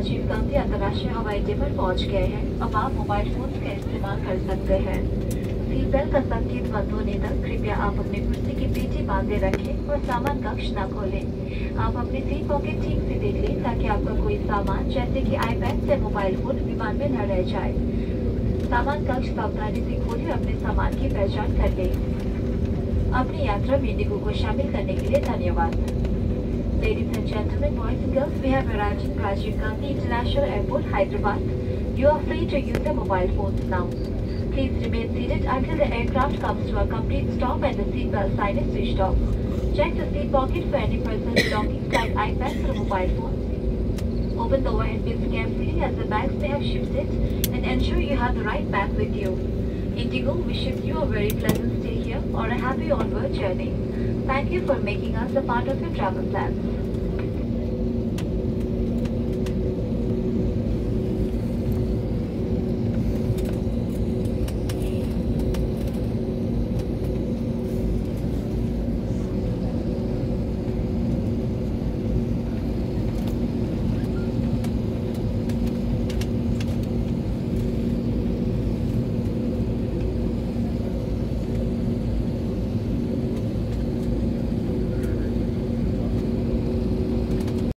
राजीव गांधी अंतर्राष्ट्रीय हवाई अड्डे पर पहुंच गए हैं। अब आप मोबाइल फोन का इस्तेमाल कर सकते हैं। सीट बेल्ट का संकेत बंद होने तक कृपया आप अपनी कुर्सी की पेटी बांधे रखें और सामान कक्ष न खोलें। आप अपनी सीट पॉकेट ठीक से देख लें ताकि आपका कोई सामान जैसे कि आईपैड या मोबाइल फोन विमान में न रह जाए। सामान कक्ष सावधानी से खोलें और अपने सामान की पहचान कर लें। अपनी यात्रा में इंडिगो को शामिल करने के लिए धन्यवाद। Ladies and gentlemen, boys and girls, we have arrived at Rajiv Gandhi International Airport, Hyderabad. You are free to use your mobile phones now. Please remain seated until the aircraft comes to a complete stop and the seatbelt sign is switched off. Check the seat pocket for any personal belongings like iPads or mobile phones. Open the overhead bins carefully as the bags may have shifted and ensure you have the right bag with you. Indigo wishes you a very pleasant stay here or a happy onward journey. Thank you for making us a part of your travel plans.